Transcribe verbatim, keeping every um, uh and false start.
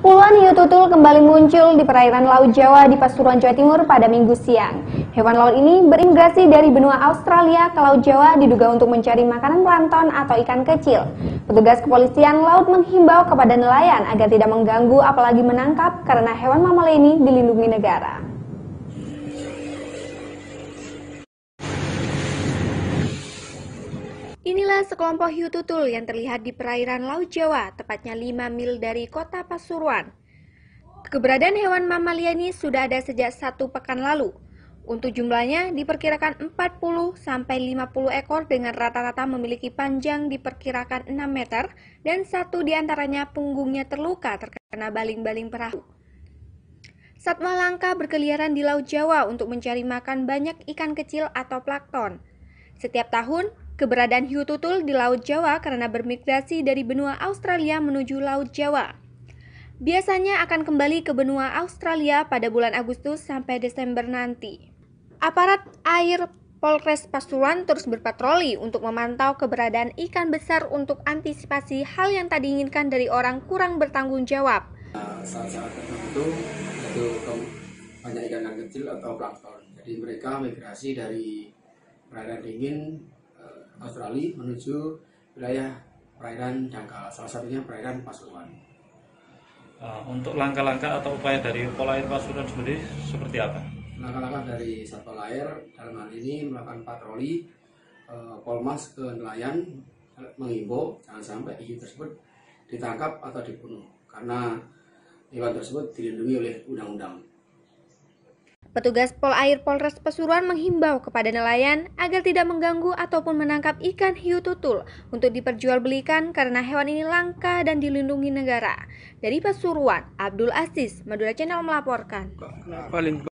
Puluhan hiu tutul kembali muncul di perairan Laut Jawa di Pasuruan, Jawa Timur pada Minggu siang. Hewan laut ini berimigrasi dari benua Australia ke Laut Jawa diduga untuk mencari makanan plankton atau ikan kecil. Petugas kepolisian laut menghimbau kepada nelayan agar tidak mengganggu apalagi menangkap karena hewan mamalia ini dilindungi negara. Inilah sekelompok hiu tutul yang terlihat di perairan Laut Jawa, tepatnya lima mil dari kota Pasuruan. Keberadaan hewan mamalia ini sudah ada sejak satu pekan lalu. Untuk jumlahnya diperkirakan empat puluh sampai lima puluh ekor dengan rata-rata memiliki panjang diperkirakan enam meter dan satu diantaranya punggungnya terluka terkena baling-baling perahu. Satwa langka berkeliaran di Laut Jawa untuk mencari makan banyak ikan kecil atau plankton. Setiap tahun, keberadaan hiu tutul di Laut Jawa karena bermigrasi dari benua Australia menuju Laut Jawa. Biasanya akan kembali ke benua Australia pada bulan Agustus sampai Desember nanti. Aparat air Polres Pasuruan terus berpatroli untuk memantau keberadaan ikan besar untuk antisipasi hal yang tak diinginkan dari orang kurang bertanggung jawab. Saat-saat tertentu itu banyak ikan kecil atau plankton. Jadi mereka migrasi dari perairan dingin Australia menuju wilayah perairan dangkal, salah satunya perairan Pasuruan. Uh, untuk langkah-langkah atau upaya dari Polair Pasuruan sendiri seperti apa? Langkah-langkah dari Satpol Air dalam hal ini melakukan patroli, uh, Polmas ke nelayan mengimbau jangan sampai hiu tersebut ditangkap atau dibunuh karena hewan tersebut dilindungi oleh undang-undang. Petugas Polair Polres Pasuruan menghimbau kepada nelayan agar tidak mengganggu ataupun menangkap ikan hiu tutul untuk diperjualbelikan karena hewan ini langka dan dilindungi negara. Dari Pasuruan, Abdul Aziz, Madura Channel melaporkan.